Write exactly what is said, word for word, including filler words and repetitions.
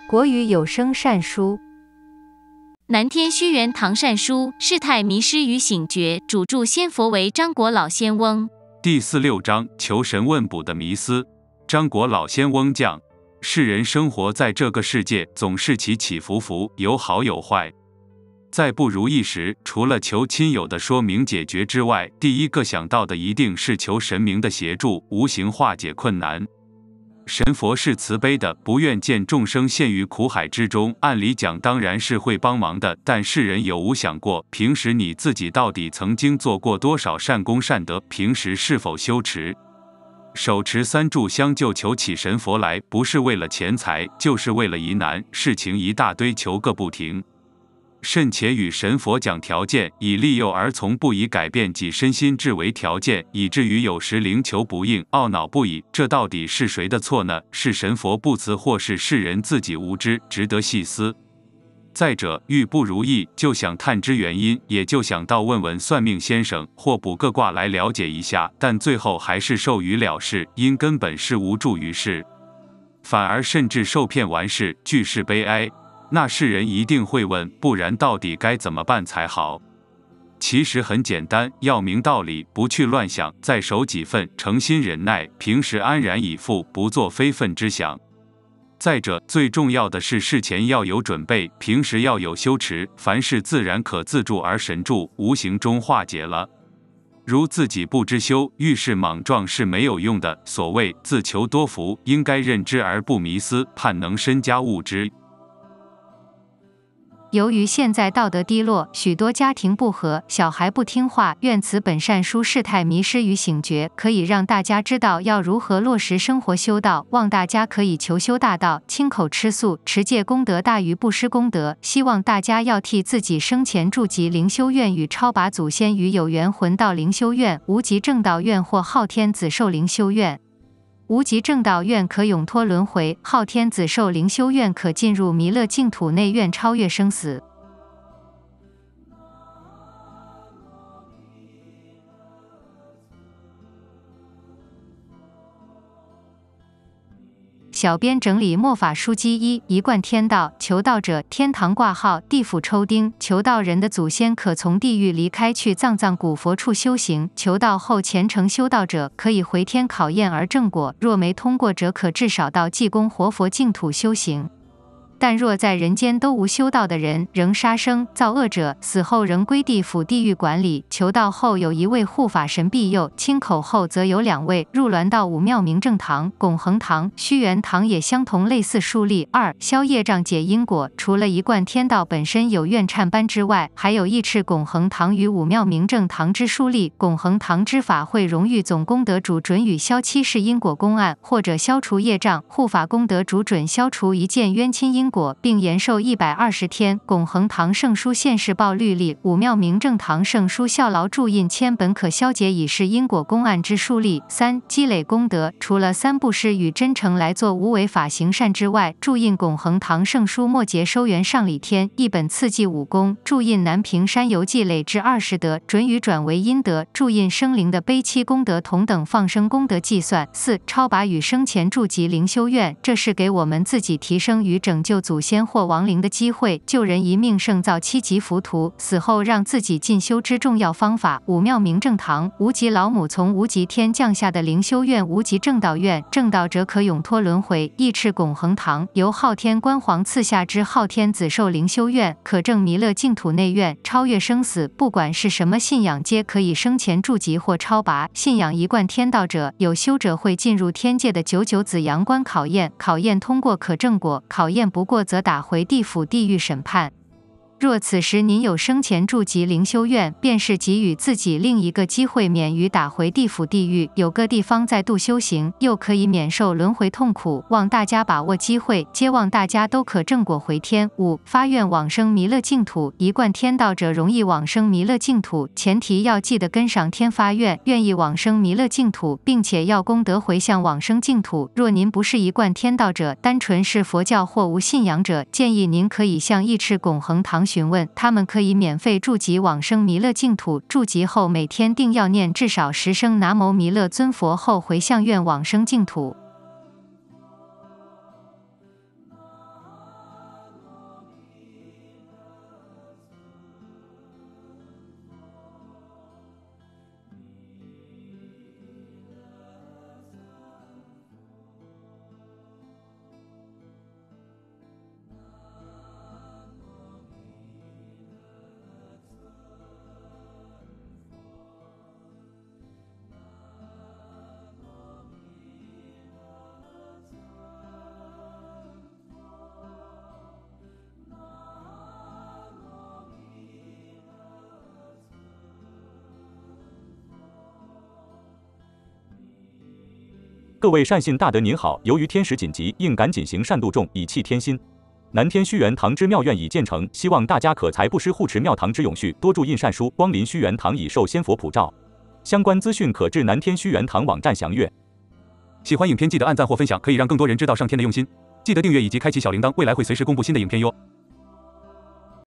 国语有声善书， 南天虚元堂善书，世态迷失与醒觉，主著仙佛为张果老仙翁。 第四六章求神问卜的迷思。张果老仙翁讲，世人生活在这个世界，总是起起伏伏，有好有坏。在不如意时，除了求亲友的说明解决之外，第一个想到的一定是求神明的协助，无形化解困难。神佛是慈悲的，不愿见众生陷于苦海之中，按理讲当然是会帮忙的，但世人有无想过，平时你自己到底曾经做过多少善功善德？平时是否修持？手持三炷香就求起神佛来，不是为了钱财，就是为了疑难，事情一大堆，求个不停。甚且与神佛讲条件，以利诱而从，不以改变己身心志为条件，以至于有时灵求不应，懊恼不已。这到底是谁的错呢？是神佛不慈，或是世人自己无知？值得细思。再者，遇不如意就想探知原因，也就想到问问算命先生或卜个卦来了解一下，但最后还是授予了事，因根本是无助于事，反而甚至受骗完事，俱是悲哀。那世人一定会问，不然到底该怎么办才好？其实很简单，要明道理，不去乱想，再守己分，诚心忍耐，平时安然以赴，不做非分之想。再者，最重要的是事前要有准备，平时要有修持，凡事自然可自助，而神助，无形中化解了。如自己不知修，遇事莽撞是没有用的。所谓自求多福，应该认知而不迷思，盼能身家物之。 由于现在道德低落，许多家庭不和，小孩不听话，愿此本善书世态迷失与醒觉，可以让大家知道要如何落实生活修道，望大家可以求修大道，亲口吃素，持戒功德大于布施功德。希望大家要替自己生前筑集灵修院与超拔祖先与有缘魂到灵修院、无极正道院或昊天子寿灵修院。无极正道院可永脱轮回，昊天子寿灵修院可进入弥勒净土内院，超越生死。小编整理末法书籍一：一贯天道，求道者天堂挂号，地府抽钉。求道人的祖先可从地狱离开，去藏藏古佛处修行。求道后虔诚修道者可以回天考验而正果，若没通过者可至少到济公活佛净土修行。但若在人间都无修道的人，仍杀生造恶者，死后仍归地府地狱管理。求道后有一位护法神庇佑，亲口后则有两位。入銮道武庙明正堂、拱恒堂、虚元堂也相同类似树立。二、消业障解因果，除了一贯天道本身有愿忏班之外，还有义赤拱恒堂与武庙明正堂之树立。拱恒堂之法会荣誉总功德主准予消七世因果公案，或者消除业障；护法功德主准消除一件冤亲因果，并延寿一百二十天。拱恒堂圣书现世报律例，武庙明正堂圣书效劳铸印签本可消解已是因果公案之树立。三、积累功德，除了三布施与真诚来做无为法行善之外，铸印拱恒堂圣书末节收元上礼天一本次记武功，铸印南屏山游记累至二十德，准予转为阴德，铸印生灵的悲戚功德同等放生功德计算。四、超拔与生前筑集灵修院，这是给我们自己提升与拯救祖先或亡灵的机会，救人一命胜造七级浮屠，死后让自己进修之重要方法。武庙明正堂，无极老母从无极天降下的灵修院，无极正道院，正道者可永脱轮回。义赤拱恒堂，由昊天官皇赐下之昊天子寿灵修院，可证弥勒净土内院，超越生死。不管是什么信仰，皆可以生前筑集或超拔。信仰一贯天道者，有修者会进入天界的九九子阳关考验，考验通过可正果，考验不过则打回地府地狱审判。若此时您有生前筑集灵修院，便是给予自己另一个机会，免于打回地府地狱，有个地方再度修行，又可以免受轮回痛苦。望大家把握机会，皆望大家都可正果回天。五、发愿往生弥勒净土，一贯天道者容易往生弥勒净土，前提要记得跟上天发愿，愿意往生弥勒净土，并且要功德回向往生净土。若您不是一贯天道者，单纯是佛教或无信仰者，建议您可以向义赤拱恒堂询问，他们可以免费筑集往生弥勒净土。筑集后每天定要念至少十声南无弥勒尊佛后回向愿往生净土。 各位善信大德您好，由于天时紧急，应赶紧行善度众，以弃天心。南天虚元堂之庙院已建成，希望大家可财不失护持庙堂之永续，多注印善书，光临虚元堂以受仙佛普照。相关资讯可至南天虚元堂网站详阅。 喜欢影片记得按赞或分享，可以让更多人知道上天的用心。记得订阅以及开启小铃铛，未来会随时公布新的影片哟。